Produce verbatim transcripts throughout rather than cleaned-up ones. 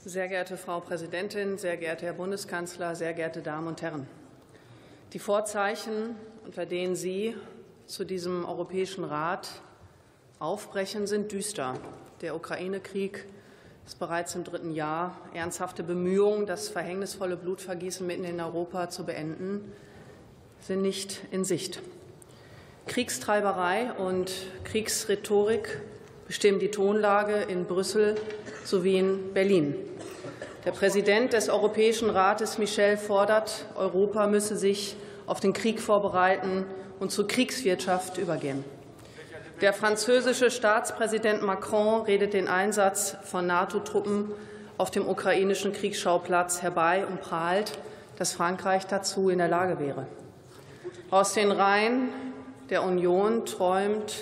Sehr geehrte Frau Präsidentin, sehr geehrter Herr Bundeskanzler, sehr geehrte Damen und Herren! Die Vorzeichen, unter denen Sie zu diesem Europäischen Rat aufbrechen, sind düster. Der Ukraine-Krieg ist bereits im dritten Jahr. Ernsthafte Bemühungen, das verhängnisvolle Blutvergießen mitten in Europa zu beenden, sind nicht in Sicht. Kriegstreiberei und Kriegsrhetorik bestimmen die Tonlage in Brüssel sowie in Berlin. Der Präsident des Europäischen Rates, Michel, fordert, Europa müsse sich auf den Krieg vorbereiten und zur Kriegswirtschaft übergehen. Der französische Staatspräsident Macron redet den Einsatz von NATO-Truppen auf dem ukrainischen Kriegsschauplatz herbei und prahlt, dass Frankreich dazu in der Lage wäre. Aus den Reihen der Union träumt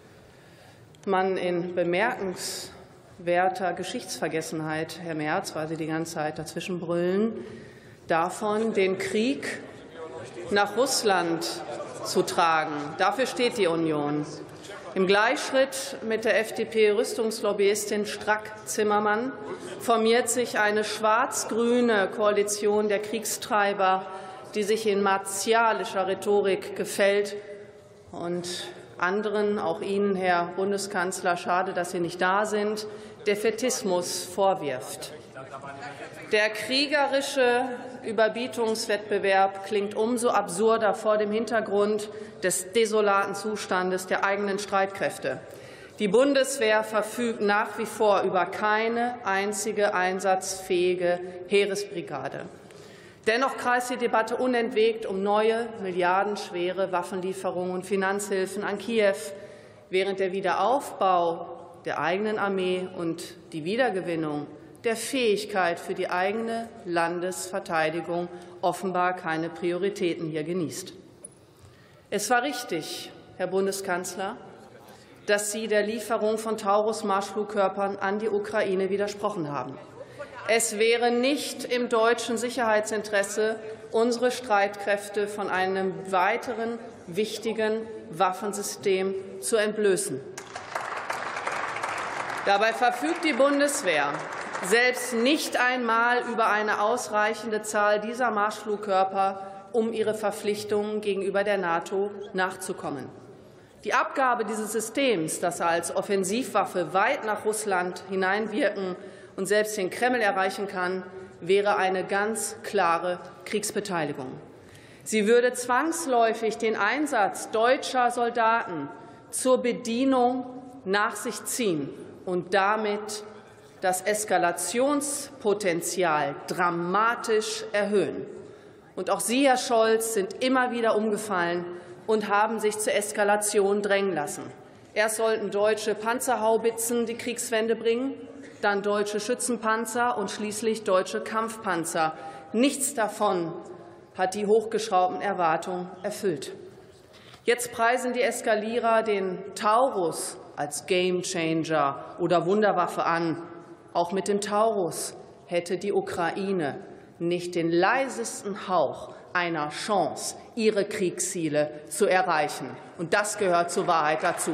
man in bemerkenswerter Geschichtsvergessenheit, Herr Merz, weil Sie die ganze Zeit dazwischen brüllen, davon, den Krieg nach Russland zu tragen. Dafür steht die Union. Im Gleichschritt mit der F D P-Rüstungslobbyistin Strack-Zimmermann formiert sich eine schwarz-grüne Koalition der Kriegstreiber, die sich in martialischer Rhetorik gefällt und anderen, auch Ihnen, Herr Bundeskanzler, schade, dass Sie nicht da sind, Defätismus vorwirft. Der kriegerische Überbietungswettbewerb klingt umso absurder vor dem Hintergrund des desolaten Zustandes der eigenen Streitkräfte. Die Bundeswehr verfügt nach wie vor über keine einzige einsatzfähige Heeresbrigade. Dennoch kreist die Debatte unentwegt um neue, milliardenschwere Waffenlieferungen und Finanzhilfen an Kiew, während der Wiederaufbau der eigenen Armee und die Wiedergewinnung der Fähigkeit für die eigene Landesverteidigung offenbar keine Prioritäten hier genießt. Es war richtig, Herr Bundeskanzler, dass Sie der Lieferung von Taurus-Marschflugkörpern an die Ukraine widersprochen haben. Es wäre nicht im deutschen Sicherheitsinteresse, unsere Streitkräfte von einem weiteren wichtigen Waffensystem zu entblößen. Dabei verfügt die Bundeswehr selbst nicht einmal über eine ausreichende Zahl dieser Marschflugkörper, um ihre Verpflichtungen gegenüber der NATO nachzukommen. Die Abgabe dieses Systems, das als Offensivwaffe weit nach Russland hineinwirken und selbst den Kreml erreichen kann, wäre eine ganz klare Kriegsbeteiligung. Sie würde zwangsläufig den Einsatz deutscher Soldaten zur Bedienung nach sich ziehen und damit das Eskalationspotenzial dramatisch erhöhen. Und auch Sie, Herr Scholz, sind immer wieder umgefallen und haben sich zur Eskalation drängen lassen. Erst sollten deutsche Panzerhaubitzen die Kriegswende bringen, dann deutsche Schützenpanzer und schließlich deutsche Kampfpanzer. Nichts davon hat die hochgeschraubten Erwartungen erfüllt. Jetzt preisen die Eskalierer den Taurus als Gamechanger oder Wunderwaffe an. Auch mit dem Taurus hätte die Ukraine nicht den leisesten Hauch einer Chance, ihre Kriegsziele zu erreichen. Und das gehört zur Wahrheit dazu.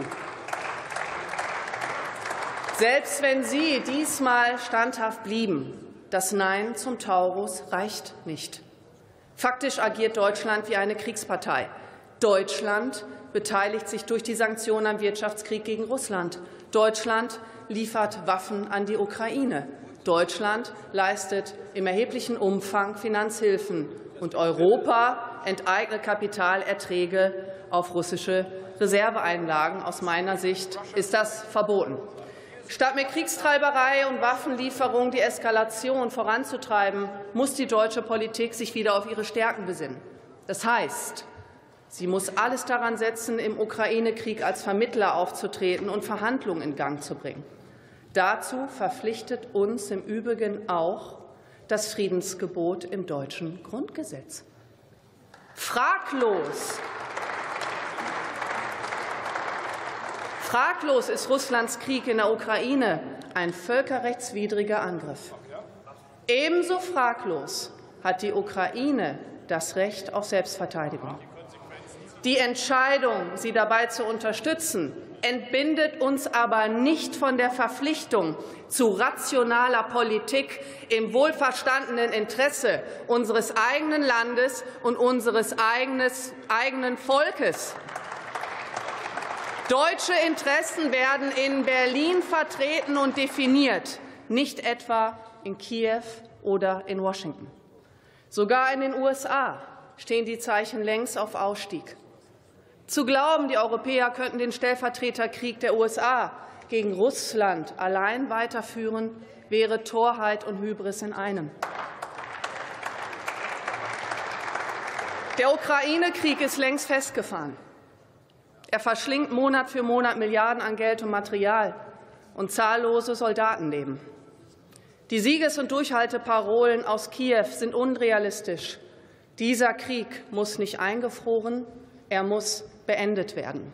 Selbst wenn Sie diesmal standhaft blieben, das Nein zum Taurus reicht nicht. Faktisch agiert Deutschland wie eine Kriegspartei. Deutschland beteiligt sich durch die Sanktionen am Wirtschaftskrieg gegen Russland. Deutschland liefert Waffen an die Ukraine. Deutschland leistet im erheblichen Umfang Finanzhilfen. Und Europa enteignet Kapitalerträge auf russische Reserveeinlagen. Aus meiner Sicht ist das verboten. Statt mit Kriegstreiberei und Waffenlieferung die Eskalation voranzutreiben, muss die deutsche Politik sich wieder auf ihre Stärken besinnen. Das heißt, sie muss alles daran setzen, im Ukraine-Krieg als Vermittler aufzutreten und Verhandlungen in Gang zu bringen. Dazu verpflichtet uns im Übrigen auch das Friedensgebot im deutschen Grundgesetz. Fraglos Fraglos ist Russlands Krieg in der Ukraine ein völkerrechtswidriger Angriff. Ebenso fraglos hat die Ukraine das Recht auf Selbstverteidigung. Die Entscheidung, Sie dabei zu unterstützen, entbindet uns aber nicht von der Verpflichtung zu rationaler Politik im wohlverstandenen Interesse unseres eigenen Landes und unseres eigenen Volkes. Deutsche Interessen werden in Berlin vertreten und definiert, nicht etwa in Kiew oder in Washington. Sogar in den U S A stehen die Zeichen längst auf Ausstieg. Zu glauben, die Europäer könnten den Stellvertreterkrieg der U S A gegen Russland allein weiterführen, wäre Torheit und Hybris in einem. Der Ukraine-Krieg ist längst festgefahren. Er verschlingt Monat für Monat Milliarden an Geld und Material und zahllose Soldatenleben. Die Sieges- und Durchhalteparolen aus Kiew sind unrealistisch. Dieser Krieg muss nicht eingefroren, er muss beendet werden.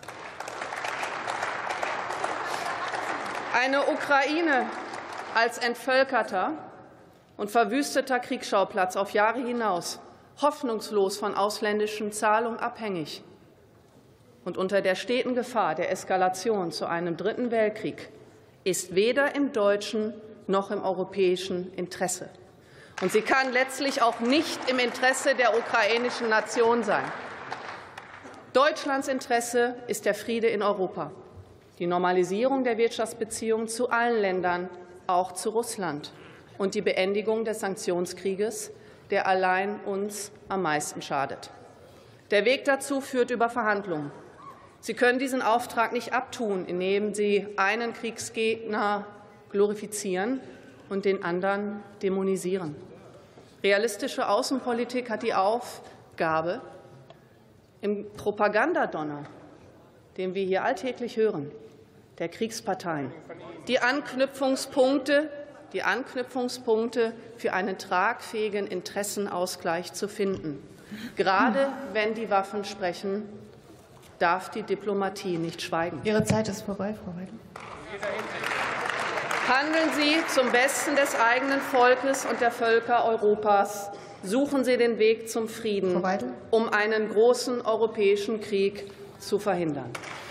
Eine Ukraine als entvölkerter und verwüsteter Kriegsschauplatz auf Jahre hinaus, hoffnungslos von ausländischen Zahlungen abhängig und unter der steten Gefahr der Eskalation zu einem dritten Weltkrieg, ist weder im deutschen noch im europäischen Interesse. Und sie kann letztlich auch nicht im Interesse der ukrainischen Nation sein. Deutschlands Interesse ist der Friede in Europa, die Normalisierung der Wirtschaftsbeziehungen zu allen Ländern, auch zu Russland, und die Beendigung des Sanktionskrieges, der allein uns am meisten schadet. Der Weg dazu führt über Verhandlungen. Sie können diesen Auftrag nicht abtun, indem Sie einen Kriegsgegner glorifizieren und den anderen dämonisieren. Realistische Außenpolitik hat die Aufgabe, im Propagandadonner, den wir hier alltäglich hören, der Kriegsparteien, die Anknüpfungspunkte, die Anknüpfungspunkte für einen tragfähigen Interessenausgleich zu finden. Gerade wenn die Waffen sprechen, darf die Diplomatie nicht schweigen. Ihre Zeit ist vorbei, Frau Weidel. Handeln Sie zum Besten des eigenen Volkes und der Völker Europas. Suchen Sie den Weg zum Frieden, um einen großen europäischen Krieg zu verhindern.